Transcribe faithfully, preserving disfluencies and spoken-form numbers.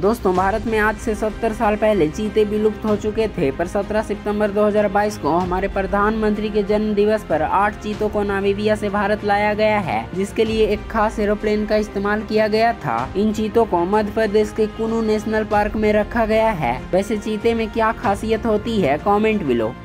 दोस्तों भारत में आज से सत्तर साल पहले चीते विलुप्त हो चुके थे, पर सत्रह सितंबर दो हज़ार बाईस को हमारे प्रधानमंत्री के जन्म दिवस पर आठ चीतों को नामीबिया से भारत लाया गया है, जिसके लिए एक खास एरोप्लेन का इस्तेमाल किया गया था। इन चीतों को मध्य प्रदेश के कुनू नेशनल पार्क में रखा गया है। वैसे चीते में क्या खासियत होती है, कमेंट बिलो।